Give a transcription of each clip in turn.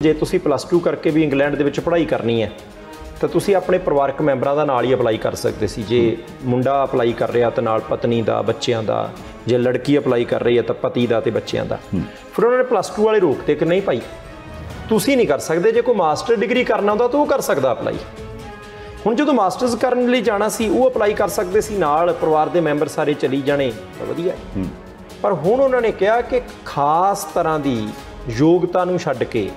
ਜੇ ਤੁਸੀਂ +2 ਕਰਕੇ ਵੀ ਇੰਗਲੈਂਡ ਦੇ ਵਿੱਚ ਪੜ੍ਹਾਈ ਕਰਨੀ ਹੈ ਤਾਂ ਤੁਸੀਂ ਆਪਣੇ ਪਰਿਵਾਰਕ ਮੈਂਬਰਾਂ ਦਾ ਨਾਲ ਹੀ ਅਪਲਾਈ ਕਰ ਸਕਦੇ ਸੀ। ਜੇ ਮੁੰਡਾ ਅਪਲਾਈ ਕਰ ਰਿਹਾ ਤਾਂ ਨਾਲ ਪਤਨੀ ਦਾ, ਬੱਚਿਆਂ ਦਾ, ਜੇ ਲੜਕੀ ਅਪਲਾਈ ਕਰ ਰਹੀ ਹੈ ਤਾਂ ਪਤੀ ਦਾ ਤੇ ਬੱਚਿਆਂ ਦਾ। ਫਿਰ ਉਹਨਾਂ ਨੇ +2 ਵਾਲੇ ਰੋਕਤੇ ਕਿ ਨਹੀਂ ਭਾਈ ਤੁਸੀਂ ਨਹੀਂ ਕਰ ਸਕਦੇ, ਜੇ ਕੋਈ ਮਾਸਟਰ ਡਿਗਰੀ ਕਰਨਾ ਹੁੰਦਾ ਤਾਂ ਉਹ ਕਰ ਸਕਦਾ ਅਪਲਾਈ। ਹੁਣ ਜਦੋਂ ਮਾਸਟਰਸ ਕਰਨ ਲਈ ਜਾਣਾ ਸੀ ਉਹ ਅਪਲਾਈ ਕਰ ਸਕਦੇ ਸੀ, ਨਾਲ ਪਰਿਵਾਰ ਦੇ ਮੈਂਬਰ ਸਾਰੇ ਚਲੀ ਜਾਣੇ ਤਾਂ ਵਧੀਆ। ਪਰ ਹੁਣ ਉਹਨਾਂ ਨੇ ਕਿਹਾ ਕਿ ਖਾਸ ਤਰ੍ਹਾਂ ਦੀ ਯੋਗਤਾ ਨੂੰ ਛੱਡ ਕੇ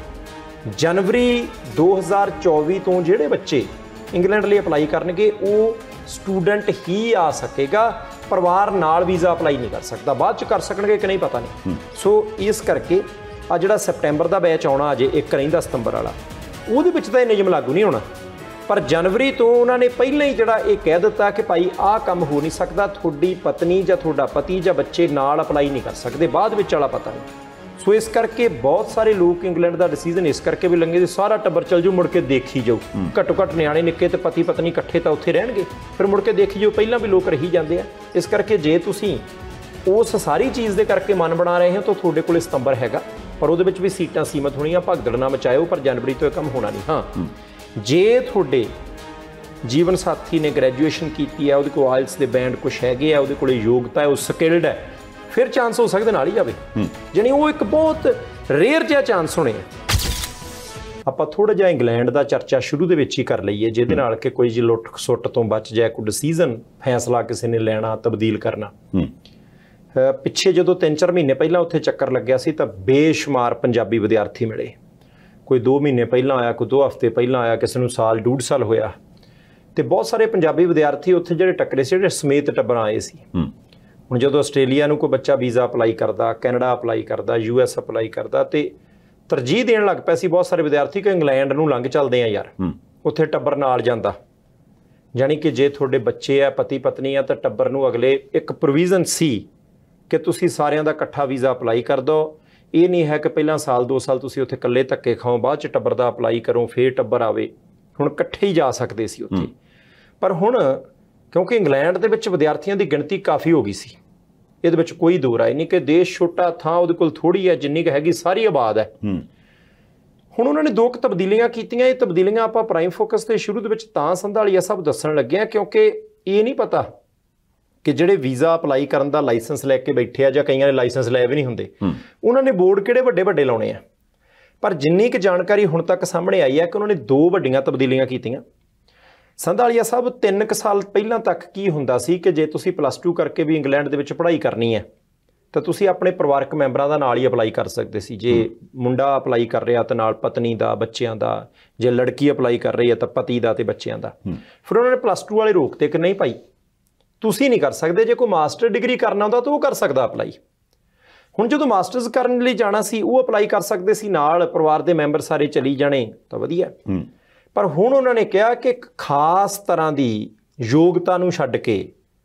ਜਨਵਰੀ 2024 ਤੋਂ ਜਿਹੜੇ ਬੱਚੇ ਇੰਗਲੈਂਡ ਲਈ ਅਪਲਾਈ ਕਰਨਗੇ ਉਹ ਸਟੂਡੈਂਟ ਹੀ ਆ ਸਕੇਗਾ, ਪਰਿਵਾਰ ਨਾਲ ਵੀਜ਼ਾ ਅਪਲਾਈ ਨਹੀਂ ਕਰ ਸਕਦਾ। ਬਾਅਦ 'ਚ ਕਰ ਸਕਣਗੇ ਕਿ ਨਹੀਂ ਪਤਾ ਨਹੀਂ। ਸੋ ਇਸ ਕਰਕੇ ਆ ਜਿਹੜਾ ਸੈਪਟੈਂਬਰ ਦਾ ਬੈਚ ਆਉਣਾ ਅਜੇ ਇੱਕ ਰਹਿੰਦਾ ਸਤੰਬਰ ਵਾਲਾ, ਉਹਦੇ ਵਿੱਚ ਤਾਂ ਇਹ ਨਿਯਮ ਲਾਗੂ ਨਹੀਂ ਹੋਣਾ। ਪਰ ਜਨਵਰੀ ਤੋਂ ਉਹਨਾਂ ਨੇ ਪਹਿਲਾਂ ਹੀ ਜਿਹੜਾ ਇਹ ਕਹਿ ਦਿੱਤਾ ਕਿ ਭਾਈ ਆਹ ਕੰਮ ਹੋ ਨਹੀਂ ਸਕਦਾ, ਤੁਹਾਡੀ ਪਤਨੀ ਜਾਂ ਤੁਹਾਡਾ ਪਤੀ ਜਾਂ ਬੱਚੇ ਨਾਲ ਅਪਲਾਈ ਨਹੀਂ ਕਰ ਸਕਦੇ, ਬਾਅਦ ਵਿੱਚ ਵਾਲਾ ਪਤਾ ਨਹੀਂ। ਸੋ ਇਸ ਕਰਕੇ ਬਹੁਤ ਸਾਰੇ ਲੋਕ ਇੰਗਲੈਂਡ ਦਾ ਡਿਸੀਜਨ ਇਸ ਕਰਕੇ ਵੀ ਲੰਘੇ, ਸਾਰਾ ਟੱਬਰ ਚੱਲ ਜਾਊ, ਮੁੜ ਕੇ ਦੇਖੀ ਜਾਊ। ਘੱਟੋ ਘੱਟ ਨਿਆਣੇ ਨਿੱਕੇ ਤੇ ਪਤੀ ਪਤਨੀ ਇਕੱਠੇ ਤਾਂ ਉੱਥੇ ਰਹਿਣਗੇ, ਫਿਰ ਮੁੜ ਕੇ ਦੇਖੀ ਜਾਊ। ਪਹਿਲਾਂ ਵੀ ਲੋਕ ਰਹੀ ਜਾਂਦੇ ਆ। ਇਸ ਕਰਕੇ ਜੇ ਤੁਸੀਂ ਉਸ ਸਾਰੀ ਚੀਜ਼ ਦੇ ਕਰਕੇ ਮਨ ਬਣਾ ਰਹੇ ਹੋ ਤਾਂ ਤੁਹਾਡੇ ਕੋਲ ਸਤੰਬਰ ਹੈਗਾ, ਪਰ ਉਹਦੇ ਵਿੱਚ ਵੀ ਸੀਟਾਂ ਸੀਮਤ ਹੋਣੀਆਂ। ਭਗਦੜ ਨਾ ਮਚਾਇਓ, ਪਰ ਜਨਵਰੀ ਤੋਂ ਇਹ ਕੰਮ ਹੋਣਾ ਨਹੀਂ। ਹਾਂ, ਜੇ ਤੁਹਾਡੇ ਜੀਵਨ ਸਾਥੀ ਨੇ ਗ੍ਰੈਜੂਏਸ਼ਨ ਕੀਤੀ ਹੈ, ਉਹਦੇ ਕੋਲ ਆਇਲਸ ਦੇ ਬੈਂਡ ਕੁਛ ਹੈਗੇ ਆ, ਉਹਦੇ ਕੋਲ ਯੋਗਤਾ ਹੈ, ਉਹ ਸਕਿਲਡ ਹੈ, ਫਿਰ ਚਾਂਸ ਹੋ ਸਕਦੇ ਨਾਲ ਹੀ ਜਾਵੇ। ਜਾਣੀ ਉਹ ਇੱਕ ਬਹੁਤ ਰੇਅਰ ਜਿਹਾ ਚਾਂਸ ਹੋਣੇ ਆ। ਆਪਾਂ ਥੋੜਾ ਜਿਹਾ ਇੰਗਲੈਂਡ ਦਾ ਚਰਚਾ ਸ਼ੁਰੂ ਦੇ ਵਿੱਚ ਹੀ ਕਰ ਲਈਏ, ਜਿਹਦੇ ਨਾਲ ਕਿ ਕੋਈ ਜੀ ਲੁੱਟ ਖਸੁੱਟ ਤੋਂ ਬਚ ਜਾਏ, ਕੋਈ ਡਿਸੀਜ਼ਨ ਫੈਸਲਾ ਕਿਸੇ ਨੇ ਲੈਣਾ, ਤਬਦੀਲ ਕਰਨਾ। ਪਿੱਛੇ ਜਦੋਂ 3-4 ਮਹੀਨੇ ਪਹਿਲਾਂ ਉੱਥੇ ਚੱਕਰ ਲੱਗਿਆ ਸੀ ਤਾਂ ਬੇਸ਼ੁਮਾਰ ਪੰਜਾਬੀ ਵਿਦਿਆਰਥੀ ਮਿਲੇ। ਕੋਈ 2 ਮਹੀਨੇ ਪਹਿਲਾਂ ਆਇਆ, ਕੋਈ 2 ਹਫ਼ਤੇ ਪਹਿਲਾਂ ਆਇਆ, ਕਿਸੇ ਨੂੰ ਸਾਲ 1.5 ਸਾਲ ਹੋਇਆ। ਤੇ ਬਹੁਤ ਸਾਰੇ ਪੰਜਾਬੀ ਵਿਦਿਆਰਥੀ ਉੱਥੇ ਜਿਹੜੇ ਟੱਕਰੇ ਸੀ, ਜਿਹੜੇ ਸਮੇਤ ਟੱਬਰਾਂ ਆਏ ਸੀ। ਹੁਣ ਜਦੋਂ ਆਸਟ੍ਰੇਲੀਆ ਨੂੰ ਕੋਈ ਬੱਚਾ ਵੀਜ਼ਾ ਅਪਲਾਈ ਕਰਦਾ, ਕੈਨੇਡਾ ਅਪਲਾਈ ਕਰਦਾ, US ਅਪਲਾਈ ਕਰਦਾ, ਤੇ ਤਰਜੀਹ ਦੇਣ ਲੱਗ ਪਿਆ ਸੀ ਬਹੁਤ ਸਾਰੇ ਵਿਦਿਆਰਥੀ ਕਿ ਇੰਗਲੈਂਡ ਨੂੰ ਲੰਘ ਚੱਲਦੇ ਆ ਯਾਰ, ਉੱਥੇ ਟੱਬਰ ਨਾਲ ਜਾਂਦਾ। ਜਾਣੀ ਕਿ ਜੇ ਤੁਹਾਡੇ ਬੱਚੇ ਆ, ਪਤੀ ਪਤਨੀ ਆ, ਤਾਂ ਟੱਬਰ ਨੂੰ ਅਗਲੇ ਇੱਕ ਪ੍ਰੋਵੀਜ਼ਨ ਸੀ ਕਿ ਤੁਸੀਂ ਸਾਰਿਆਂ ਦਾ ਇਕੱਠਾ ਵੀਜ਼ਾ ਅਪਲਾਈ ਕਰ ਦਿਓ। ਇਹ ਨਹੀਂ ਹੈ ਕਿ ਪਹਿਲਾਂ ਸਾਲ 2 ਸਾਲ ਤੁਸੀਂ ਉੱਥੇ ਇਕੱਲੇ ਧੱਕੇ ਖਾਓ, ਬਾਅਦ 'ਚ ਟੱਬਰ ਦਾ ਅਪਲਾਈ ਕਰੋ, ਫੇਰ ਟੱਬਰ ਆਵੇ। ਹੁਣ ਇਕੱਠੇ ਹੀ ਜਾ ਸਕਦੇ ਸੀ ਉੱਥੇ। ਪਰ ਹੁਣ ਕਿਉਂਕਿ ਇੰਗਲੈਂਡ ਦੇ ਵਿੱਚ ਵਿਦਿਆਰਥੀਆਂ ਦੀ ਗਿਣਤੀ ਕਾਫੀ ਹੋ ਗਈ ਸੀ, ਇਹਦੇ ਵਿੱਚ ਕੋਈ ਦੋ ਰਾਏ ਨਹੀਂ ਕਿ ਦੇਸ਼ ਛੋਟਾ, ਥਾਂ ਉਹਦੇ ਕੋਲ ਥੋੜ੍ਹੀ ਹੈ, ਜਿੰਨੀ ਕੁ ਹੈਗੀ ਸਾਰੀ ਆਬਾਦ ਹੈ। ਹੁਣ ਉਹਨਾਂ ਨੇ 2 ਤਬਦੀਲੀਆਂ ਕੀਤੀਆਂ। ਇਹ ਤਬਦੀਲੀਆਂ ਆਪਾਂ ਪ੍ਰਾਈਮ ਫੋਕਸ ਦੇ ਸ਼ੁਰੂ ਦੇ ਵਿੱਚ ਤਾਂ ਸੰਧਾਲੀਆ ਸਾਹਿਬ ਦੱਸਣ ਲੱਗੇ ਆ ਕਿਉਂਕਿ ਇਹ ਨਹੀਂ ਪਤਾ ਕਿ ਜਿਹੜੇ ਵੀਜ਼ਾ ਅਪਲਾਈ ਕਰਨ ਦਾ ਲਾਇਸੈਂਸ ਲੈ ਕੇ ਬੈਠੇ ਆ, ਜਾਂ ਕਈਆਂ ਨੇ ਲਾਇਸੈਂਸ ਲਏ ਵੀ ਨਹੀਂ ਹੁੰਦੇ, ਉਹਨਾਂ ਨੇ ਬੋਰਡ ਕਿਹੜੇ ਵੱਡੇ ਵੱਡੇ ਲਾਉਣੇ ਆ। ਪਰ ਜਿੰਨੀ ਕੁ ਜਾਣਕਾਰੀ ਹੁਣ ਤੱਕ ਸਾਹਮਣੇ ਆਈ ਹੈ ਕਿ ਉਹਨਾਂ ਨੇ 2 ਵੱਡੀਆਂ ਤਬਦੀਲੀਆਂ ਕੀਤੀਆਂ। ਸੰਧਾਲੀਆ ਸਾਹਿਬ 3 ਸਾਲ ਪਹਿਲਾਂ ਤੱਕ ਕੀ ਹੁੰਦਾ ਸੀ ਕਿ ਜੇ ਤੁਸੀਂ +2 ਕਰਕੇ ਵੀ ਇੰਗਲੈਂਡ ਦੇ ਵਿੱਚ ਪੜ੍ਹਾਈ ਕਰਨੀ ਹੈ ਤਾਂ ਤੁਸੀਂ ਆਪਣੇ ਪਰਿਵਾਰਕ ਮੈਂਬਰਾਂ ਦਾ ਨਾਲ ਹੀ ਅਪਲਾਈ ਕਰ ਸਕਦੇ ਸੀ। ਜੇ ਮੁੰਡਾ ਅਪਲਾਈ ਕਰ ਰਿਹਾ ਤਾਂ ਨਾਲ ਪਤਨੀ ਦਾ, ਬੱਚਿਆਂ ਦਾ, ਜੇ ਲੜਕੀ ਅਪਲਾਈ ਕਰ ਰਹੀ ਹੈ ਤਾਂ ਪਤੀ ਦਾ ਤੇ ਬੱਚਿਆਂ ਦਾ। ਫਿਰ ਉਹਨਾਂ ਨੇ +2 ਵਾਲੇ ਰੋਕਤੇ ਕਿ ਨਹੀਂ ਭਾਈ ਤੁਸੀਂ ਨਹੀਂ ਕਰ ਸਕਦੇ, ਜੇ ਕੋਈ ਮਾਸਟਰ ਡਿਗਰੀ ਕਰਨਾ ਹੁੰਦਾ ਤਾਂ ਉਹ ਕਰ ਸਕਦਾ ਅਪਲਾਈ। ਹੁਣ ਜਦੋਂ ਮਾਸਟਰਸ ਕਰਨ ਲਈ ਜਾਣਾ ਸੀ ਉਹ ਅਪਲਾਈ ਕਰ ਸਕਦੇ ਸੀ, ਨਾਲ ਪਰਿਵਾਰ ਦੇ ਮੈਂਬਰ ਸਾਰੇ ਚਲੀ ਜਾਣੇ ਤਾਂ ਵਧੀਆ। ਪਰ ਹੁਣ ਉਹਨਾਂ ਨੇ ਕਿਹਾ ਕਿ ਇੱਕ ਖਾਸ ਤਰ੍ਹਾਂ ਦੀ ਯੋਗਤਾ ਨੂੰ ਛੱਡ ਕੇ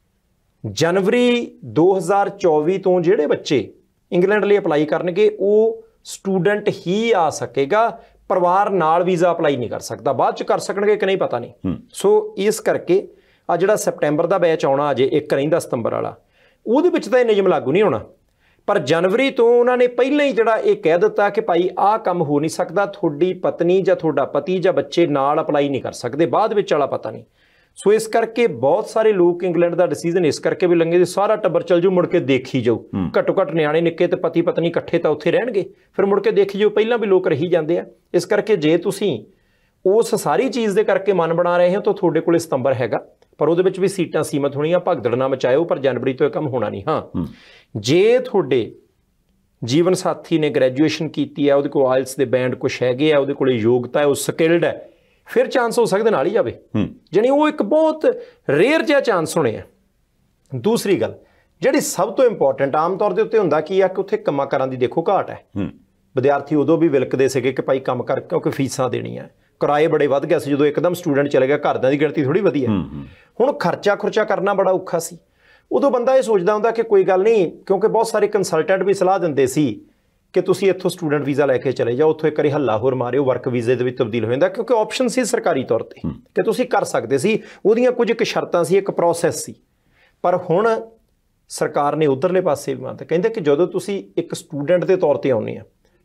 ਜਨਵਰੀ 2024 ਤੋਂ ਜਿਹੜੇ ਬੱਚੇ ਇੰਗਲੈਂਡ ਲਈ ਅਪਲਾਈ ਕਰਨਗੇ ਉਹ ਸਟੂਡੈਂਟ ਹੀ ਆ ਸਕੇਗਾ, ਪਰਿਵਾਰ ਨਾਲ ਵੀਜ਼ਾ ਅਪਲਾਈ ਨਹੀਂ ਕਰ ਸਕਦਾ। ਬਾਅਦ 'ਚ ਕਰ ਸਕਣਗੇ ਕਿ ਨਹੀਂ ਪਤਾ ਨਹੀਂ। ਸੋ ਇਸ ਕਰਕੇ ਆ ਜਿਹੜਾ ਸੈਪਟੈਂਬਰ ਦਾ ਬੈਚ ਆਉਣਾ ਅਜੇ ਇੱਕ ਰਹਿੰਦਾ ਸਤੰਬਰ ਵਾਲਾ, ਉਹਦੇ ਵਿੱਚ ਤਾਂ ਇਹ ਨਿਯਮ ਲਾਗੂ ਨਹੀਂ ਹੋਣਾ। ਪਰ ਜਨਵਰੀ ਤੋਂ ਉਹਨਾਂ ਨੇ ਪਹਿਲਾਂ ਹੀ ਜਿਹੜਾ ਇਹ ਕਹਿ ਦਿੱਤਾ ਕਿ ਭਾਈ ਆਹ ਕੰਮ ਹੋ ਨਹੀਂ ਸਕਦਾ, ਤੁਹਾਡੀ ਪਤਨੀ ਜਾਂ ਤੁਹਾਡਾ ਪਤੀ ਜਾਂ ਬੱਚੇ ਨਾਲ ਅਪਲਾਈ ਨਹੀਂ ਕਰ ਸਕਦੇ, ਬਾਅਦ ਵਿੱਚ ਵਾਲਾ ਪਤਾ ਨਹੀਂ। ਸੋ ਇਸ ਕਰਕੇ ਬਹੁਤ ਸਾਰੇ ਲੋਕ ਇੰਗਲੈਂਡ ਦਾ ਡਿਸੀਜਨ ਇਸ ਕਰਕੇ ਵੀ ਲੰਘੇ, ਸਾਰਾ ਟੱਬਰ ਚੱਲ ਜਾਊ, ਮੁੜ ਕੇ ਦੇਖੀ ਜਾਊ। ਘੱਟੋ ਘੱਟ ਨਿਆਣੇ ਨਿੱਕੇ ਤੇ ਪਤੀ ਪਤਨੀ ਇਕੱਠੇ ਤਾਂ ਉੱਥੇ ਰਹਿਣਗੇ, ਫਿਰ ਮੁੜ ਕੇ ਦੇਖੀ ਜਾਊ। ਪਹਿਲਾਂ ਵੀ ਲੋਕ ਰਹੀ ਜਾਂਦੇ ਆ। ਇਸ ਕਰਕੇ ਜੇ ਤੁਸੀਂ ਉਸ ਸਾਰੀ ਚੀਜ਼ ਦੇ ਕਰਕੇ ਮਨ ਬਣਾ ਰਹੇ ਹੋ ਤਾਂ ਤੁਹਾਡੇ ਕੋਲ ਸਤੰਬਰ ਹੈਗਾ, ਪਰ ਉਹਦੇ ਵਿੱਚ ਵੀ ਸੀਟਾਂ ਸੀਮਤ ਹੋਣੀਆਂ। ਭਗਦੜ ਨਾ ਮਚਾਇਓ, ਪਰ ਜਨਵਰੀ ਤੋਂ ਇਹ ਕੰਮ ਹੋਣਾ ਨਹੀਂ। ਹਾਂ, ਜੇ ਤੁਹਾਡੇ ਜੀਵਨ ਸਾਥੀ ਨੇ ਗ੍ਰੈਜੂਏਸ਼ਨ ਕੀਤੀ ਹੈ, ਉਹਦੇ ਕੋਲ ਆਇਲਸ ਦੇ ਬੈਂਡ ਕੁਛ ਹੈਗੇ ਆ, ਉਹਦੇ ਕੋਲ ਯੋਗਤਾ ਹੈ, ਉਹ ਸਕਿਲਡ ਹੈ, ਫਿਰ ਚਾਂਸ ਹੋ ਸਕਦੇ ਨਾਲ ਹੀ ਜਾਵੇ। ਜਾਣੀ ਉਹ ਇੱਕ ਬਹੁਤ ਰੇਅਰ ਜਿਹਾ ਚਾਂਸ ਹੋਣੇ ਆ। ਦੂਸਰੀ ਗੱਲ ਜਿਹੜੀ ਸਭ ਤੋਂ ਇੰਪੋਰਟੈਂਟ ਆਮ ਤੌਰ ਦੇ ਉੱਤੇ ਹੁੰਦਾ ਕੀ ਆ ਕਿ ਉੱਥੇ ਕੰਮਾਂ ਕਾਰਾਂ ਦੀ ਦੇਖੋ ਘਾਟ ਹੈ। ਵਿਦਿਆਰਥੀ ਉਦੋਂ ਵੀ ਵਿਲਕਦੇ ਸੀਗੇ ਕਿ ਭਾਈ ਕੰਮ ਕਰ, ਕਿਉਂਕਿ ਫੀਸਾਂ ਦੇਣੀਆਂ, ਕਿਰਾਏ ਬੜੇ ਵੱਧ ਗਿਆ ਸੀ। ਜਦੋਂ ਇੱਕਦਮ ਸਟੂਡੈਂਟ ਚਲੇ ਗਿਆ, ਘਰਦਿਆਂ ਦੀ ਗਿਣਤੀ ਥੋੜ੍ਹੀ ਵਧੀ ਹੈ। ਹੁਣ ਖਰਚਾ ਕਰਨਾ ਬੜਾ ਔਖਾ ਸੀ। ਉਦੋਂ ਬੰਦਾ ਇਹ ਸੋਚਦਾ ਹੁੰਦਾ ਕਿ ਕੋਈ ਗੱਲ ਨਹੀਂ, ਕਿਉਂਕਿ ਬਹੁਤ ਸਾਰੇ ਕੰਸਲਟੈਂਟ ਵੀ ਸਲਾਹ ਦਿੰਦੇ ਸੀ ਕਿ ਤੁਸੀਂ ਇੱਥੋਂ ਸਟੂਡੈਂਟ ਵੀਜ਼ਾ ਲੈ ਕੇ ਚਲੇ ਜਾਓ, ਉੱਥੋਂ ਇੱਕ ਵਾਰੀ ਹੱਲਾ ਹੋਰ ਮਾਰਿਓ, ਵਰਕ ਵੀਜ਼ੇ ਦੇ ਵਿੱਚ ਤਬਦੀਲ ਹੋ ਜਾਂਦਾ, ਕਿਉਂਕਿ ਆਪਸ਼ਨ ਸੀ ਸਰਕਾਰੀ ਤੌਰ 'ਤੇ ਕਿ ਤੁਸੀਂ ਕਰ ਸਕਦੇ ਸੀ। ਉਹਦੀਆਂ ਕੁਝ ਕੁ ਸ਼ਰਤਾਂ ਸੀ, ਇੱਕ ਪ੍ਰੋਸੈਸ ਸੀ। ਪਰ ਹੁਣ ਸਰਕਾਰ ਨੇ ਉੱਧਰਲੇ ਪਾਸੇ ਵੀ ਮੰਨਤਾ, ਕਹਿੰਦੇ ਕਿ ਜਦੋਂ ਤੁਸੀਂ ਇੱਕ ਸਟੂਡੈਂਟ ਦੇ ਤੌਰ 'ਤੇ ਆਉਂਦੇ ਆ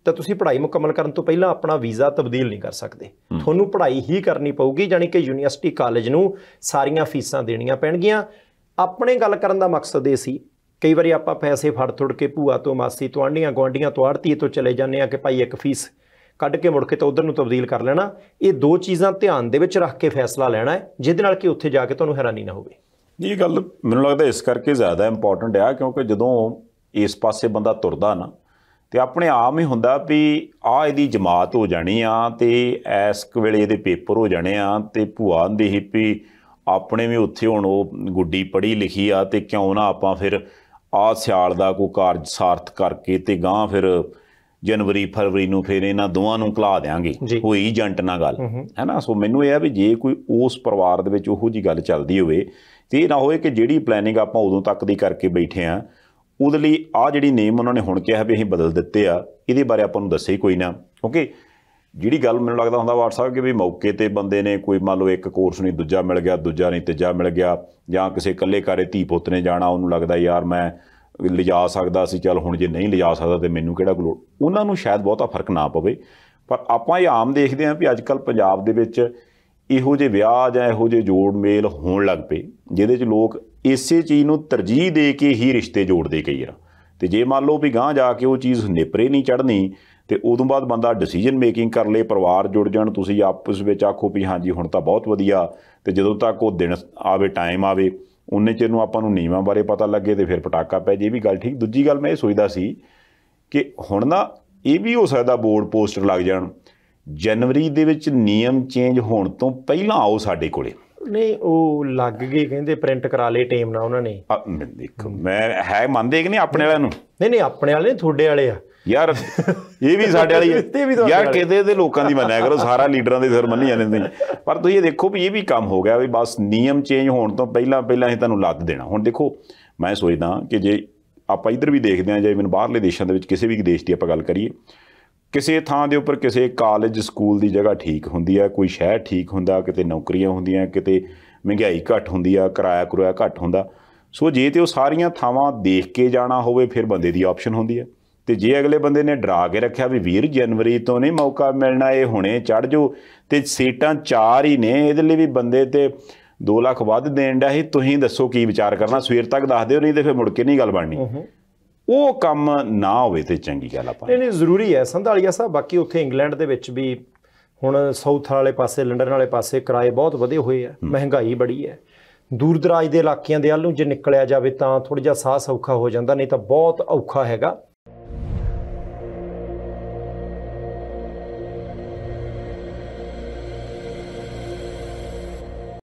ਤਾਂ ਤੁਸੀਂ ਪੜ੍ਹਾਈ ਮੁਕੰਮਲ ਕਰਨ ਤੋਂ ਪਹਿਲਾਂ ਆਪਣਾ ਵੀਜ਼ਾ ਤਬਦੀਲ ਨਹੀਂ ਕਰ ਸਕਦੇ। ਤੁਹਾਨੂੰ ਪੜ੍ਹਾਈ ਹੀ ਕਰਨੀ ਪਊਗੀ, ਜਾਣੀ ਕਿ ਯੂਨੀਵਰਸਿਟੀ ਕਾਲਜ ਨੂੰ ਸਾਰੀਆਂ ਫੀਸਾਂ ਦੇਣੀਆਂ ਪੈਣਗੀਆਂ। ਆਪਣੇ ਗੱਲ ਕਰਨ ਦਾ ਮਕਸਦ ਇਹ ਸੀ, ਕਈ ਵਾਰੀ ਆਪਾਂ ਪੈਸੇ ਫੜ ਤੁੜ ਕੇ ਭੂਆ ਤੋਂ, ਮਾਸੀ ਤੋਂ, ਆਂਢੀਆਂ ਗੁਆਂਢੀਆਂ ਤੋਂ, ਆੜ੍ਹਤੀਏ ਤੋਂ ਚਲੇ ਜਾਂਦੇ ਆ ਕਿ ਭਾਈ ਇੱਕ ਫੀਸ ਕੱਢ ਕੇ ਮੁੜ ਕੇ ਤਾਂ ਉਧਰ ਨੂੰ ਤਬਦੀਲ ਕਰ ਲੈਣਾ। ਇਹ ਦੋ ਚੀਜ਼ਾਂ ਧਿਆਨ ਦੇ ਵਿੱਚ ਰੱਖ ਕੇ ਫੈਸਲਾ ਲੈਣਾ ਹੈ, ਜਿਹਦੇ ਨਾਲ ਕਿ ਉੱਥੇ ਜਾ ਕੇ ਤੁਹਾਨੂੰ ਹੈਰਾਨੀ ਨਾ ਹੋਵੇ। ਇਹ ਗੱਲ ਮੈਨੂੰ ਲੱਗਦਾ ਇਸ ਕਰਕੇ ਜ਼ਿਆਦਾ ਇੰਪੋਰਟੈਂਟ ਆ, ਕਿਉਂਕਿ ਜਦੋਂ ਇਸ ਪਾਸੇ ਬੰਦਾ ਤੁਰਦਾ ਨਾ ਤੇ ਆਪਣੇ ਆਪ ਹੀ ਹੁੰਦਾ ਵੀ ਆਹ ਇਹਦੀ ਜਮਾਤ ਹੋ ਜਾਣੀ ਆ ਤੇ ਇਸ ਵੇਲੇ ਇਹਦੇ ਪੇਪਰ ਹੋ ਜਾਣੇ ਆ ਤੇ ਭੂਆ ਦੀ ਹੀ ਵੀ ਆਪਣੇ ਵੀ ਉੱਥੇ ਹੁਣ ਉਹ ਗੁੱਡੀ ਪੜ੍ਹੀ ਲਿਖੀ ਆ ਤੇ ਕਿਉਂ ਨਾ ਆਪਾਂ ਫਿਰ ਆਹ ਸਿਆਲ ਦਾ ਕੋਈ ਕਾਰਜ ਸਾਰਥ ਕਰਕੇ ਤੇ ਗਾਂ ਫਿਰ ਜਨਵਰੀ ਫਰਵਰੀ ਨੂੰ ਫਿਰ ਇਹਨਾਂ ਦੋਵਾਂ ਨੂੰ ਘਲਾ ਦਿਆਂਗੇ। ਹੋਈ ਏਜੰਟ ਨਾਲ ਗੱਲ ਹੈ ਨਾ। ਸੋ ਮੈਨੂੰ ਇਹ ਆ ਵੀ ਜੇ ਕੋਈ ਉਸ ਪਰਿਵਾਰ ਦੇ ਵਿੱਚ ਉਹੋ ਜਿਹੀ ਗੱਲ ਚੱਲਦੀ ਹੋਵੇ ਤੇ ਇਹ ਨਾ ਹੋਏ ਕਿ ਜਿਹੜੀ ਪਲੈਨਿੰਗ ਆਪਾਂ ਉਦੋਂ ਤੱਕ ਦੀ ਕਰਕੇ ਬੈਠੇ ਆ ਉਹਦੇ ਲਈ ਆਹ ਜਿਹੜੀ ਨੇਮ ਉਹਨਾਂ ਨੇ ਹੁਣ ਕਿਹਾ ਵੀ ਅਸੀਂ ਬਦਲ ਦਿੱਤੇ ਆ, ਇਹਦੇ ਬਾਰੇ ਆਪਾਂ ਨੂੰ ਦੱਸੇ ਹੀ ਕੋਈ ਨਾ। ਕਿਉਂਕਿ ਜਿਹੜੀ ਗੱਲ ਮੈਨੂੰ ਲੱਗਦਾ ਹੁੰਦਾ WhatsApp ਕਿ ਵੀ ਮੌਕੇ 'ਤੇ ਬੰਦੇ ਨੇ ਕੋਈ ਮੰਨ ਲਓ ਇੱਕ ਕੋਰਸ ਨਹੀਂ ਦੂਜਾ ਮਿਲ ਗਿਆ, ਦੂਜਾ ਨਹੀਂ ਤੀਜਾ ਮਿਲ ਗਿਆ, ਜਾਂ ਕਿਸੇ ਇਕੱਲੇ ਘਰੇ ਧੀ ਪੁੱਤ ਨੇ ਜਾਣਾ, ਉਹਨੂੰ ਲੱਗਦਾ ਯਾਰ ਮੈਂ ਲਿਜਾ ਸਕਦਾ ਸੀ, ਚੱਲ ਹੁਣ ਜੇ ਨਹੀਂ ਲਿਜਾ ਸਕਦਾ ਤੇ ਮੈਨੂੰ ਕਿਹੜਾ ਲੋੜ। ਉਹਨਾਂ ਨੂੰ ਸ਼ਾਇਦ ਬਹੁਤਾ ਫਰਕ ਨਾ ਪਵੇ, ਪਰ ਆਪਾਂ ਇਹ ਆਮ ਦੇਖਦੇ ਹਾਂ ਵੀ ਅੱਜ ਕੱਲ੍ਹ ਪੰਜਾਬ ਦੇ ਵਿੱਚ ਇਹੋ ਜਿਹੇ ਵਿਆਹ ਜਾਂ ਇਹੋ ਜਿਹੇ ਜੋੜ ਮੇਲ ਹੋਣ ਲੱਗ ਪਏ ਜਿਹਦੇ 'ਚ ਲੋਕ ਇਸੇ ਚੀਜ਼ ਨੂੰ ਤਰਜੀਹ ਦੇ ਕੇ ਹੀ ਰਿਸ਼ਤੇ ਜੋੜਦੇ ਕਈ ਵਾਰ। ਤੇ ਜੇ ਮੰਨ ਲਓ ਵੀ ਗਾਂਹ ਜਾ ਕੇ ਉਹ ਚੀਜ਼ ਨੇਪਰੇ ਨਹੀਂ ਚੜ੍ਹਨੀ ਤੇ ਉਦੋਂ ਬਾਅਦ ਬੰਦਾ ਡਿਸੀਜਨ ਮੇਕਿੰਗ ਕਰ ਲਏ, ਪਰਿਵਾਰ ਜੁੜ ਜਾਣ, ਤੁਸੀਂ ਆਪਸ ਵਿੱਚ ਆਖੋ ਵੀ ਹਾਂਜੀ ਹੁਣ ਤਾਂ ਬਹੁਤ ਵਧੀਆ, ਤੇ ਜਦੋਂ ਤੱਕ ਉਹ ਦਿਨ ਆਵੇ, ਟਾਈਮ ਆਵੇ, ਉਨੇ ਚਿਰ ਨੂੰ ਆਪਾਂ ਨੂੰ ਨਿਯਮਾਂ ਬਾਰੇ ਪਤਾ ਲੱਗੇ ਤੇ ਫਿਰ ਪਟਾਕਾ ਪੈ ਜੇ। ਇਹ ਵੀ ਗੱਲ ਠੀਕ। ਦੂਜੀ ਗੱਲ ਮੈਂ ਇਹ ਸੋਚਦਾ ਸੀ ਕਿ ਹੁਣ ਨਾ ਇਹ ਵੀ ਹੋ ਸਕਦਾ ਬੋਰਡ ਪੋਸਟਰ ਲੱਗ ਜਾਣ ਜਨਵਰੀ ਦੇ ਵਿੱਚ ਨਿਯਮ ਚੇਂਜ ਹੋਣ ਤੋਂ ਪਹਿਲਾਂ ਆਓ ਸਾਡੇ ਕੋਲੇ। ਨਹੀਂ ਉਹ ਲੱਗ ਗਏ, ਕਹਿੰਦੇ ਪ੍ਰਿੰਟ ਕਰਾ ਲਏ ਟੀਮ ਨਾਲ ਉਹਨਾਂ ਨੇ। ਦੇਖੋ ਮੈਂ ਹੈ ਮੰਨਦੇ ਕਿ ਨਹੀਂ ਆਪਣੇ ਵਾਲਿਆਂ ਨੂੰ? ਨਹੀਂ ਆਪਣੇ ਵਾਲੇ ਨਹੀਂ, ਤੁਹਾਡੇ ਵਾਲੇ ਆ ਯਾਰ। ਇਹ ਵੀ ਸਾਡੇ ਵਾਲੀ ਯਾਰ, ਕਿਤੇ ਦੇ ਲੋਕਾਂ ਦੀ ਮੰਨਿਆ ਕਰੋ, ਸਾਰਾ ਲੀਡਰਾਂ ਦੇ ਸਿਰ ਮੰਨੀ ਜਾਂਦੇ ਨੇ। ਪਰ ਤੁਸੀਂ ਇਹ ਦੇਖੋ ਵੀ ਇਹ ਵੀ ਕੰਮ ਹੋ ਗਿਆ ਵੀ ਬਸ ਨਿਯਮ ਚੇਂਜ ਹੋਣ ਤੋਂ ਪਹਿਲਾਂ ਅਸੀਂ ਤੁਹਾਨੂੰ ਲੱਦ ਦੇਣਾ। ਹੁਣ ਦੇਖੋ ਮੈਂ ਸੋਚਦਾ ਕਿ ਜੇ ਆਪਾਂ ਇੱਧਰ ਵੀ ਦੇਖਦੇ ਹਾਂ, ਜੇ ਮੈਨੂੰ ਬਾਹਰਲੇ ਦੇਸ਼ਾਂ ਦੇ ਵਿੱਚ ਕਿਸੇ ਵੀ ਦੇਸ਼ ਦੀ ਆਪਾਂ ਗੱਲ ਕਰੀਏ, ਕਿਸੇ ਥਾਂ ਦੇ ਉੱਪਰ ਕਿਸੇ ਕਾਲਜ ਸਕੂਲ ਦੀ ਜਗ੍ਹਾ ਠੀਕ ਹੁੰਦੀ ਹੈ, ਕੋਈ ਸ਼ਹਿਰ ਠੀਕ ਹੁੰਦਾ, ਕਿਤੇ ਨੌਕਰੀਆਂ ਹੁੰਦੀਆਂ, ਕਿਤੇ ਮਹਿੰਗਾਈ ਘੱਟ ਹੁੰਦੀ ਆ, ਕਿਰਾਇਆ ਕਰੂਆ ਘੱਟ ਹੁੰਦਾ। ਸੋ ਜੇ ਤੇ ਉਹ ਸਾਰੀਆਂ ਥਾਵਾਂ ਦੇਖ ਕੇ ਜਾਣਾ ਹੋਵੇ ਫਿਰ ਬੰਦੇ ਦੀ ਆਪਸ਼ਨ ਹੁੰਦੀ ਹੈ। ਤੇ ਜੇ ਅਗਲੇ ਬੰਦੇ ਨੇ ਡਰਾ ਕੇ ਰੱਖਿਆ ਵੀ 20 ਜਨਵਰੀ ਤੋਂ ਨਹੀਂ ਮੌਕਾ ਮਿਲਣਾ, ਇਹ ਹੁਣੇ ਚੜ੍ਹ ਜਾਓ ਤੇ ਸੀਟਾਂ 4 ਹੀ ਨੇ, ਇਹਦੇ ਲਈ ਵੀ ਬੰਦੇ ਤੇ 2 ਲੱਖ ਵੱਧ ਦੇਣ ਡਿਆ ਸੀ, ਤੁਸੀਂ ਦੱਸੋ ਕੀ ਵਿਚਾਰ ਕਰਨਾ, ਸਵੇਰ ਤੱਕ ਦੱਸ ਦਿਓ, ਨਹੀਂ ਤੇ ਫਿਰ ਮੁੜ ਕੇ ਨਹੀਂ ਗੱਲ ਬਣਨੀ। ਉਹ ਕੰਮ ਨਾ ਹੋਵੇ ਤੇ ਚੰਗੀ ਗੱਲ ਆਪਾਂ। ਨਹੀਂ ਜ਼ਰੂਰੀ ਹੈ ਸੰਧਾਲੀਆ ਸਾਹਿਬ। ਬਾਕੀ ਉੱਥੇ ਇੰਗਲੈਂਡ ਦੇ ਵਿੱਚ ਵੀ ਹੁਣ ਸਾਊਥ ਵਾਲੇ ਪਾਸੇ, ਲੰਡਨ ਵਾਲੇ ਪਾਸੇ ਕਿਰਾਏ ਬਹੁਤ ਵਧੇ ਹੋਏ ਆ, ਮਹਿੰਗਾਈ ਬੜੀ ਹੈ। ਦੂਰ ਦਰਾਜ ਦੇ ਇਲਾਕਿਆਂ ਦੇ ਵੱਲ ਨੂੰ ਜੇ ਨਿਕਲਿਆ ਜਾਵੇ ਤਾਂ ਥੋੜ੍ਹਾ ਜਿਹਾ ਸਾਹ ਸੌਖਾ ਹੋ ਜਾਂਦਾ, ਨਹੀਂ ਤਾਂ ਬਹੁਤ ਔਖਾ ਹੈਗਾ।